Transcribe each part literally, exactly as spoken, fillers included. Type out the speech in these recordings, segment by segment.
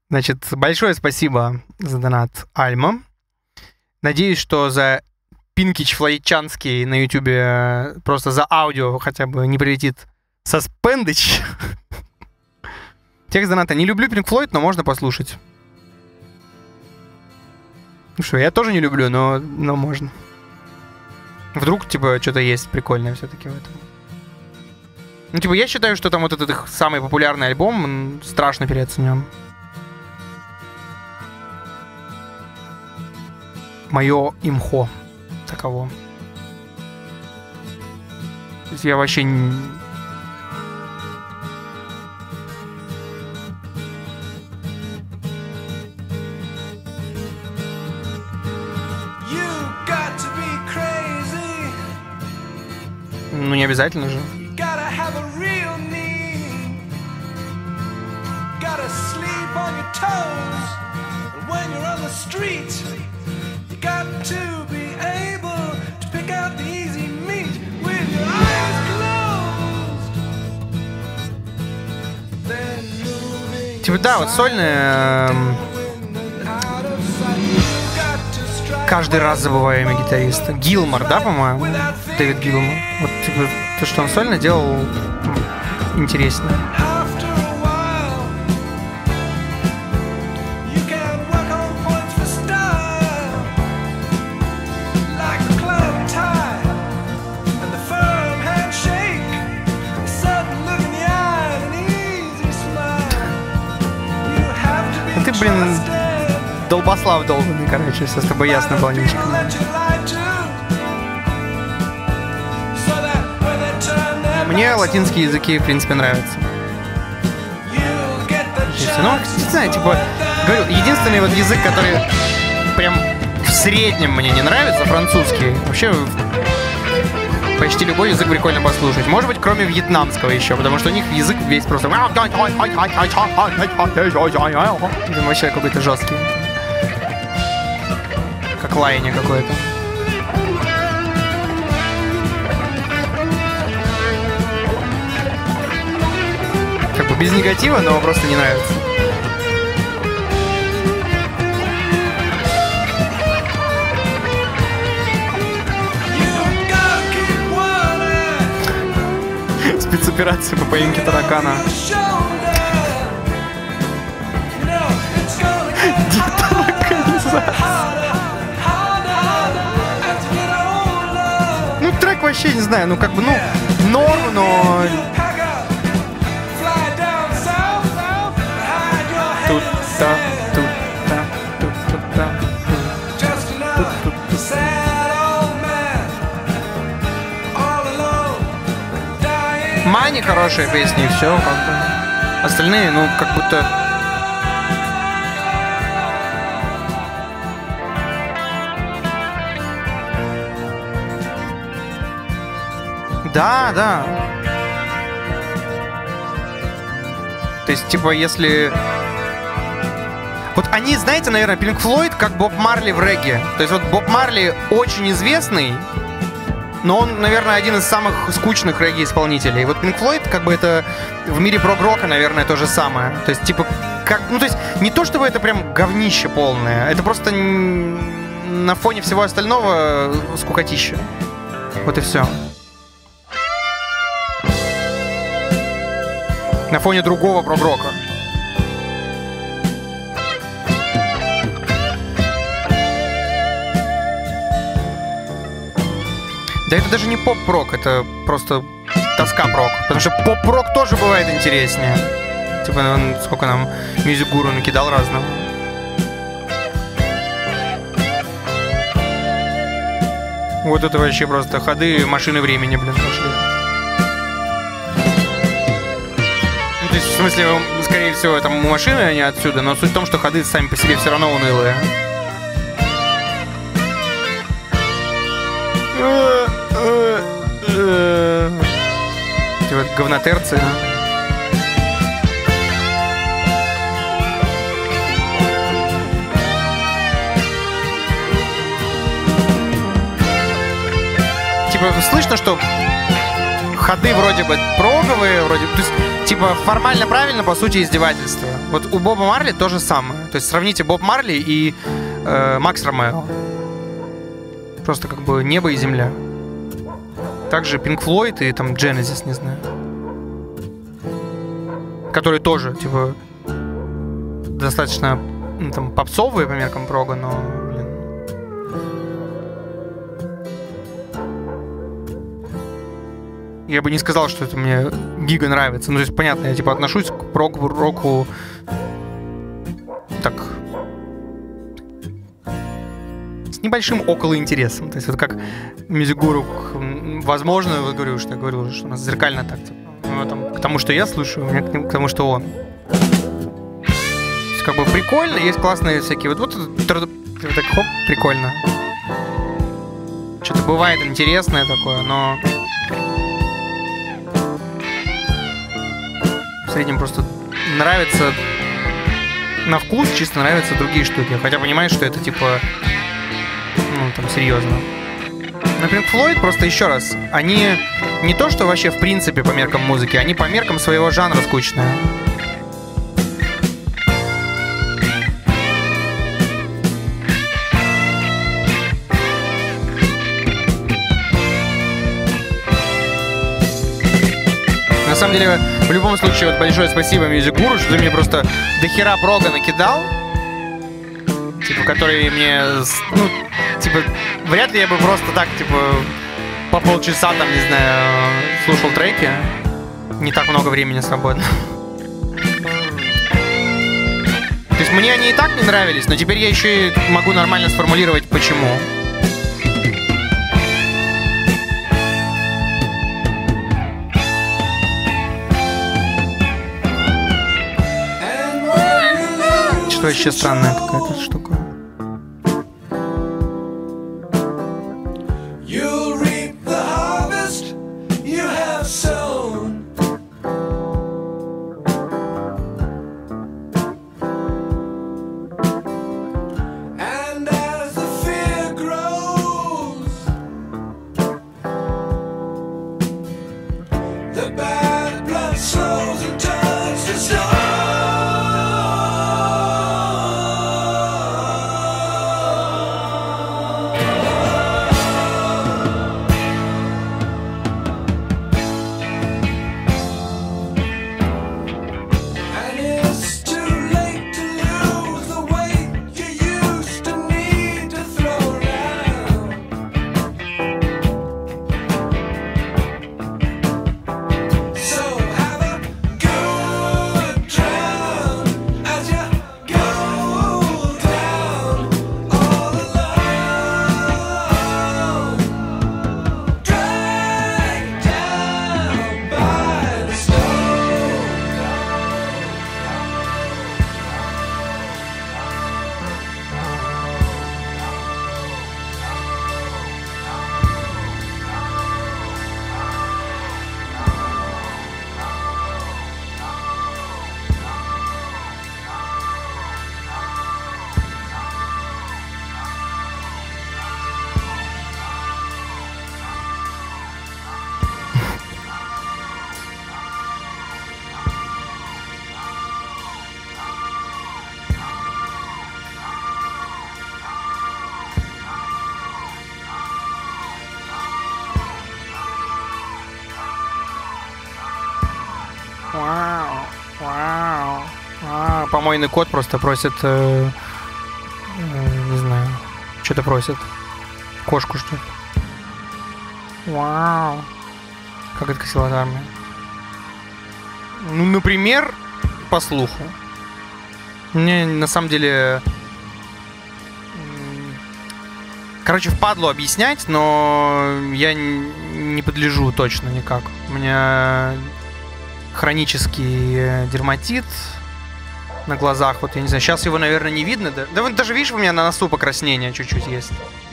Значит, большое спасибо за донат Альма. Надеюсь, что за Пинкич Флойчанский на ютубе просто за аудио хотя бы не прилетит Саспендыч. Текст доната. Не люблю Пинк Флойд, но можно послушать. Ну что, я тоже не люблю, но, но можно. Вдруг, типа, что-то есть прикольное все-таки в этом. Ну, типа, я считаю, что там вот этот их самый популярный альбом, он страшно переоценен. Мое имхо. Таково. То есть я вообще не... Ну, не обязательно же. Типа, да, вот сольные... Каждый раз забываю имя гитариста. Гилмор, да, по-моему? Дэвид Гилмор. Вот, типа, то, что он сольно делал, интересно. Ты, блин... Долбослав долбанный, короче, все с тобой ясно, полничка. Мне латинские языки, в принципе, нравятся. Ну, не знаю, типа, говорю, единственный вот язык, который прям в среднем мне не нравится, французский. Вообще, почти любой язык прикольно послушать. Может быть, кроме вьетнамского еще, потому что у них язык весь просто... Вообще какой-то жесткий. Как лайне какое-то. Как бы без негатива, но просто не нравится. Спецоперация по поимке таракана. Деталокализация. Ну, трек вообще, не знаю, ну, как бы, ну, норм, но... Тут-та, тут-та, тут-та, тут-та. Мани хорошая песня, и все, как бы. Остальные, ну, как будто... Да, да. То есть, типа, если... Вот они, знаете, наверное, Pink Floyd как Боб Марли в регге. То есть вот Боб Марли очень известный, но он, наверное, один из самых скучных регги-исполнителей. Вот Pink Floyd, как бы это в мире прог-рока, наверное, то же самое. То есть, типа, как... Ну, то есть, не то, чтобы это прям говнище полное. Это просто на фоне всего остального скукотища. Вот и все. На фоне другого прог-рока. Да это даже не поп-прок, это просто тоска-прок. Потому что поп-прок тоже бывает интереснее. Типа, он, сколько нам Music Guru накидал разного. Вот это вообще просто ходы машины времени, блин, пошли. Ну, то есть, в смысле, скорее всего, там машины, они отсюда, но суть в том, что ходы сами по себе все равно унылые. Типа говнотерцы. Типа слышно, что ходы вроде бы проговые, вроде, то есть типа, формально правильно, по сути, издевательство. Вот у Боба Марли то же самое. То есть сравните Боб Марли и э, Макс Ромео. Просто как бы небо и земля. Также Pink Floyd и там Genesis, не знаю. Которые тоже, типа, достаточно, ну, там, попсовые по меркам прога, но, блин. Я бы не сказал, что это мне гига нравится. Ну, то есть, понятно, я, типа, отношусь к прог-року так... с небольшим околоинтересом. То есть, вот как Music Guru, возможно, вот говорю, что я говорил, что у нас зеркально так, типа. Ну, там, к тому, что я слушаю, у меня к, к тому, что он. То есть, как бы прикольно, есть классные всякие. Вот, вот так, хоп, прикольно. Что-то бывает интересное такое, но в среднем просто нравится на вкус, чисто нравятся другие штуки. Хотя понимаешь, что это типа, ну, там, серьезно. Например, Флойд, просто еще раз, они не то, что вообще в принципе по меркам музыки, они по меркам своего жанра скучные. На самом деле, в любом случае, вот большое спасибо Music Guru, что ты мне просто дохера прога накидал, типа, который мне, ну, типа, вряд ли я бы просто так, типа, по полчаса, там, не знаю, слушал треки. Не так много времени свободно. То есть мне они и так не нравились, но теперь я еще и могу нормально сформулировать, почему. Что вообще странная какая-то штука. Помойный кот просто просит, э, э, не знаю, что-то просит. Кошку что-то. Вау. Как это косилоармия. Ну, например, по слуху. Мне на самом деле... Короче, впадло объяснять, но я не подлежу точно никак. У меня хронический дерматит на глазах, вот я не знаю, сейчас его, наверное, не видно, да? Да, вы даже видишь, у меня на носу покраснение чуть-чуть есть.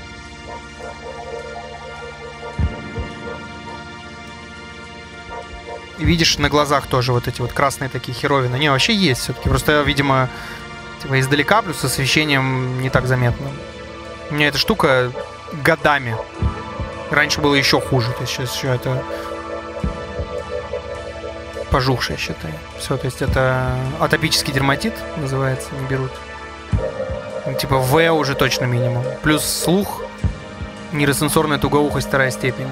И видишь, на глазах тоже вот эти вот красные такие херовины. Не, вообще есть все-таки, просто, видимо, типа издалека, плюс с освещением не так заметно. У меня эта штука годами. Раньше было еще хуже, то есть сейчас еще это... пожухшая, считай. Все, то есть это атопический дерматит называется, не берут. Ну, типа В уже точно минимум. Плюс слух, нейросенсорная тугоухость вторая степень.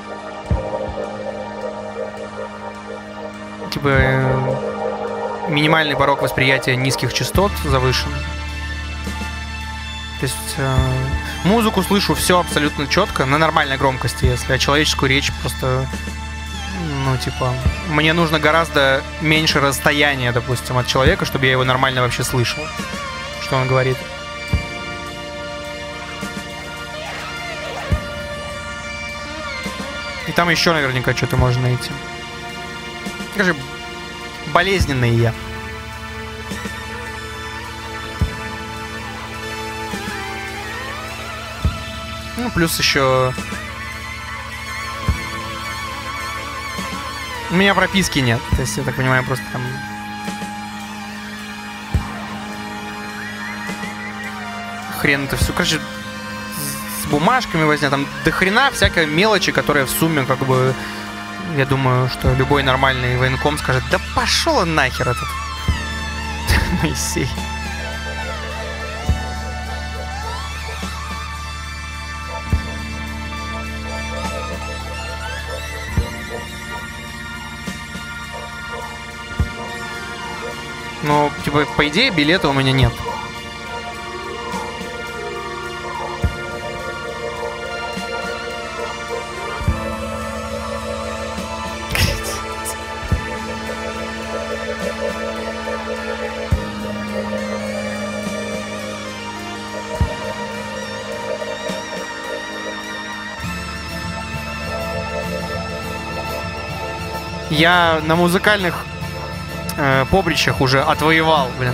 Типа э, минимальный порог восприятия низких частот завышен. То есть э, музыку слышу все абсолютно четко, на нормальной громкости, если, а человеческую речь просто, ну, типа, мне нужно гораздо меньше расстояния, допустим, от человека, чтобы я его нормально вообще слышал, что он говорит. И там еще наверняка что-то можно найти. Скажи, болезненные я. Ну, плюс еще... У меня прописки нет. То есть, я так понимаю, просто там... Хрен это все. Короче, с бумажками возня. Там до хрена всякой мелочи, которая в сумме, как бы... Я думаю, что любой нормальный военком скажет: да пошел он нахер этот Моисей. Ну, типа, по идее, билета у меня нет. Я на музыкальных э, поприщах уже отвоевал, блин.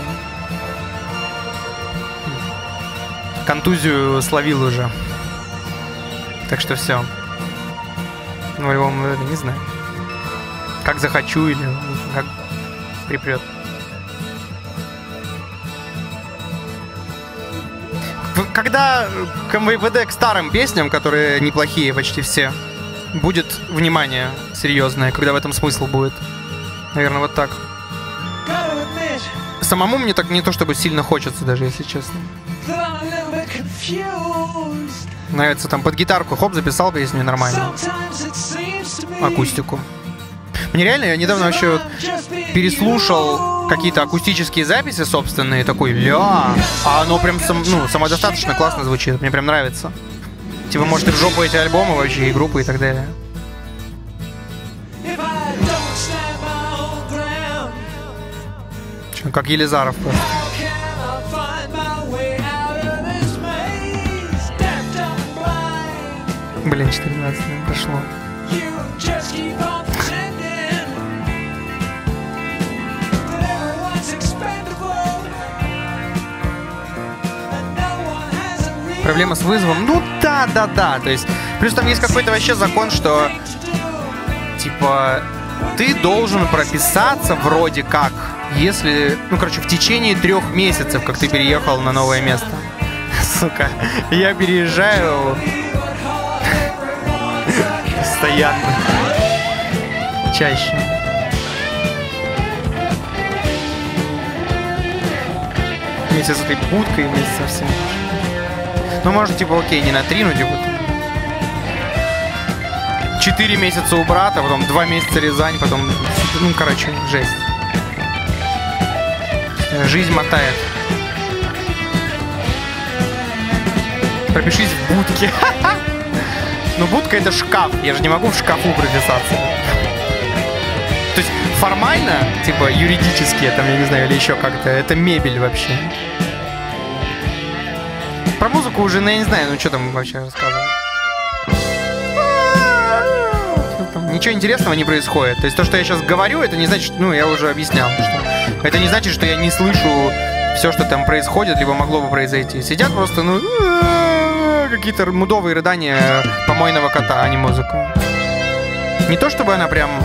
Контузию словил уже. Так что все. Ну, по-моему, не знаю. Как захочу или как припрет. Когда к эм вэ дэ к старым песням, которые неплохие почти все, будет внимание серьезное, когда в этом смысл будет. Наверное, вот так. Самому мне так не то чтобы сильно хочется, даже если честно. Нравится там под гитарку, хоп, записал песню нормально. Акустику. Мне реально, я недавно вообще вот переслушал какие-то акустические записи собственные, такой, ля, а оно прям сам, ну, самодостаточно классно звучит, мне прям нравится. Типа, может, и в жопу эти альбомы вообще, и группы, и так далее. Че, как Елизаров просто. Блин, четырнадцать минут прошло. Проблема с вызовом. Ну да, да, да. То есть, плюс там есть какой-то вообще закон, что типа ты должен прописаться вроде как, если, ну, короче, в течение трех месяцев, как ты переехал на новое место. Сука, я переезжаю постоянно. Чаще. Вместе с этой будкой, вместе со всем. Ну, может, типа, окей, не на три, ну, типа, четыре месяца у брата, потом два месяца Рязань, потом, ну, короче, жесть. Жизнь мотает. Пропишись в будке. Ну, будка — это шкаф, я же не могу в шкафу прописаться. То есть, формально, типа, юридически, там, я не знаю, или еще как-то, это мебель вообще. Про музыку уже, ну, я не знаю, ну что там вообще рассказывать. Ничего интересного не происходит. То есть то, что я сейчас говорю, это не значит, ну, я уже объяснял, что это не значит, что я не слышу все, что там происходит, либо могло бы произойти. Сидят просто, ну, какие-то мудовые рыдания помойного кота, а не музыка. Не то, чтобы она прям...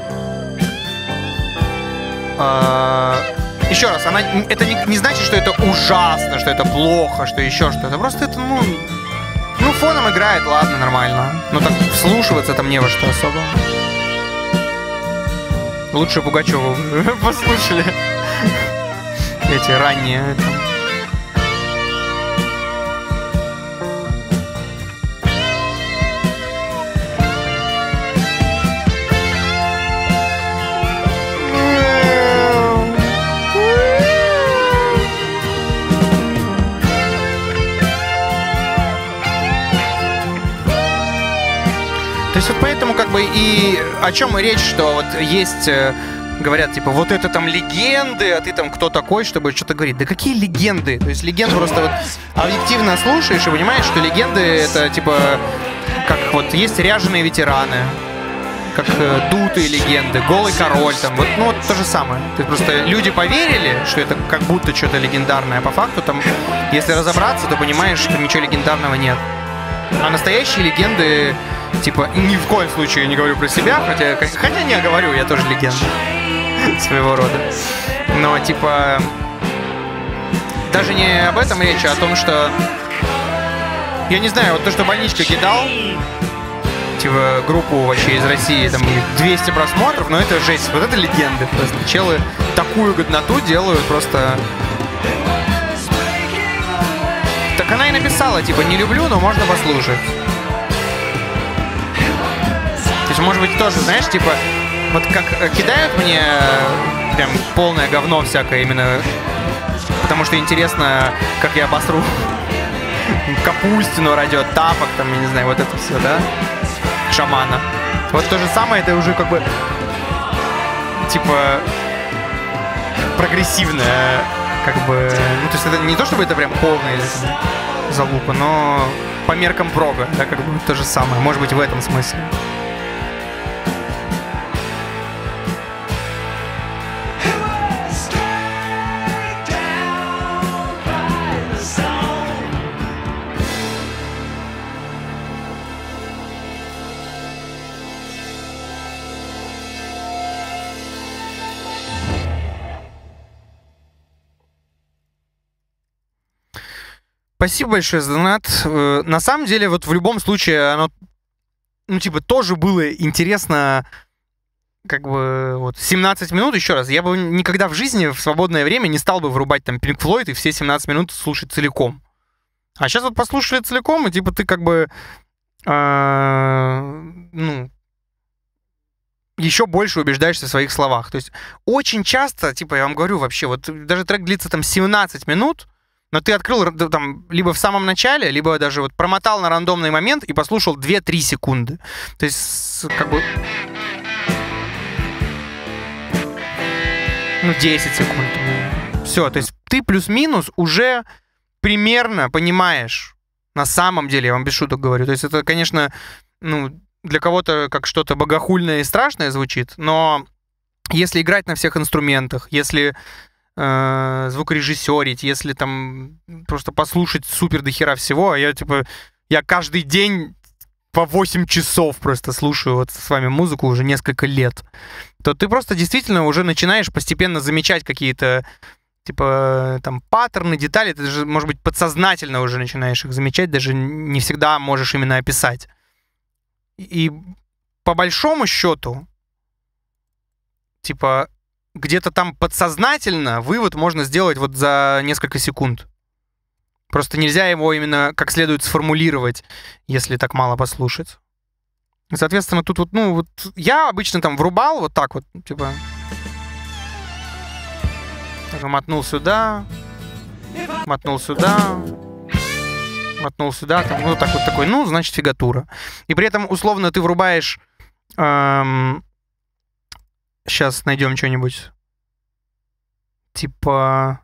Еще раз, она, это не, не значит, что это ужасно, что это плохо, что еще что-то. Просто это, ну, ну, фоном играет, ладно, нормально. Но так вслушиваться там не во что особо. Лучше Пугачеву послушали. Эти ранние. То есть вот поэтому как бы и о чем и речь, что вот есть, говорят, типа, вот это там легенды, а ты там кто такой, чтобы что-то говорить. Да какие легенды? То есть легенды просто вот объективно слушаешь и понимаешь, что легенды это типа, как вот есть ряженые ветераны, как э, дутые легенды, голый король, там, вот, ну вот то же самое. То есть просто люди поверили, что это как будто что-то легендарное, а по факту там, если разобраться, то понимаешь, что ничего легендарного нет. А настоящие легенды, типа, ни в коем случае не говорю про себя, хотя, хотя не говорю, я тоже легенда своего рода. Но, типа, даже не об этом речь, а о том, что, я не знаю, вот то, что Больничка кидал, типа, группу вообще из России, там, двести просмотров, но это жесть, вот это легенды просто. Челы такую годноту делают просто... Так она и написала, типа, не люблю, но можно послушать. То есть, может быть, тоже, знаешь, типа, вот как кидают мне прям полное говно всякое именно, потому что интересно, как я обосру Капустину, Радио Тапок, там, я не знаю, вот это все, да? Шамана. Вот то же самое, это уже как бы, типа, прогрессивное, как бы, ну, то есть это не то, чтобы это прям полная залупа, но по меркам прога, да, как бы то же самое, может быть, в этом смысле. Спасибо большое за донат. На самом деле, вот в любом случае, оно, ну, типа, тоже было интересно, как бы, вот, семнадцать минут, еще раз, я бы никогда в жизни в свободное время не стал бы врубать там Pink Floyd и все семнадцать минут слушать целиком. А сейчас вот послушали целиком, и, типа, ты как бы, ну, еще больше убеждаешься в своих словах. То есть очень часто, типа, я вам говорю вообще, вот даже трек длится там семнадцать минут, но ты открыл там либо в самом начале, либо даже вот промотал на рандомный момент и послушал две-три секунды. То есть, как бы... Ну, десять секунд. Все, то есть ты плюс-минус уже примерно понимаешь, на самом деле, я вам без шуток говорю. То есть это, конечно, ну, для кого-то как что-то богохульное и страшное звучит, но если играть на всех инструментах, если... звукорежиссерить, если там просто послушать супер дохера всего, а я типа, я каждый день по восемь часов просто слушаю вот с вами музыку уже несколько лет, то ты просто действительно уже начинаешь постепенно замечать какие-то типа там паттерны, детали, ты даже, может быть, подсознательно уже начинаешь их замечать, даже не всегда можешь именно описать. И по большому счету, типа, где-то там подсознательно вывод можно сделать вот за несколько секунд. Просто нельзя его именно как следует сформулировать, если так мало послушать. Соответственно, тут вот, ну, вот я обычно там врубал вот так вот, типа... Так, мотнул сюда, мотнул сюда, мотнул сюда, там, ну, так вот такой, ну, значит, фигатура. И при этом, условно, ты врубаешь... Эм, сейчас найдем что-нибудь. Типа...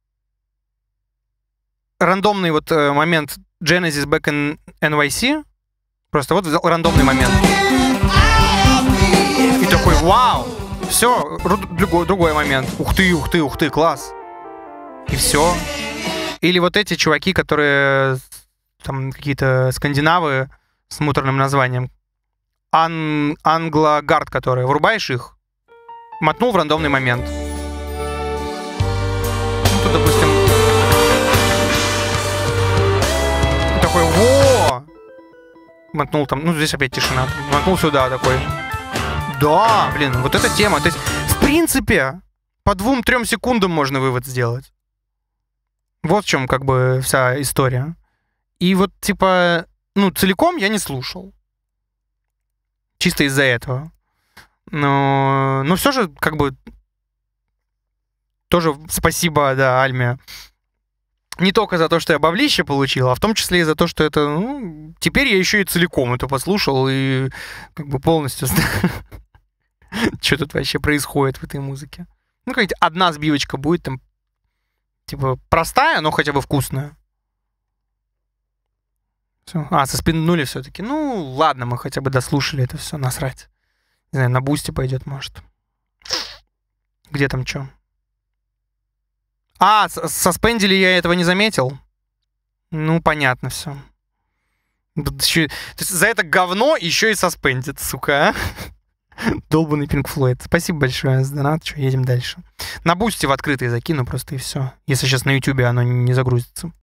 Рандомный вот э, момент Genesis Back in эн вай си. Просто вот взял рандомный момент. И такой, вау! Все, другой, другой момент. Ух ты, ух ты, ух ты, класс. И все. Или вот эти чуваки, которые там какие-то скандинавы с муторным названием. Ан... Англогард, которые. Врубаешь их, мотнул в рандомный момент. Ну, тут, допустим... Такой, во! Мотнул там, ну, здесь опять тишина. Мотнул сюда такой. Да, блин, вот эта тема. То есть принципе, по двум-трем секундам можно вывод сделать. Вот в чем как бы вся история. И вот, типа, ну, целиком я не слушал. Чисто из-за этого. Но, но все же, как бы, тоже спасибо, да, Альме. Не только за то, что я баблище получил, а в том числе и за то, что это, ну, теперь я еще и целиком это послушал и как бы полностью... Что тут вообще происходит в этой музыке? Ну, какая-то одна сбивочка будет там, типа, простая, но хотя бы вкусная. Все. А, соспиннули все-таки. Ну, ладно, мы хотя бы дослушали это все, насрать. Не знаю, на бусте пойдет, может. Где там что? А, соспендили, я этого не заметил. Ну, понятно все. Еще... То есть за это говно еще и соспендит, сука, а? Долбанный Pink Floyd. Спасибо большое за донат. Что, едем дальше. На бусте в открытый закину просто и все. Если сейчас на Ютубе оно не загрузится.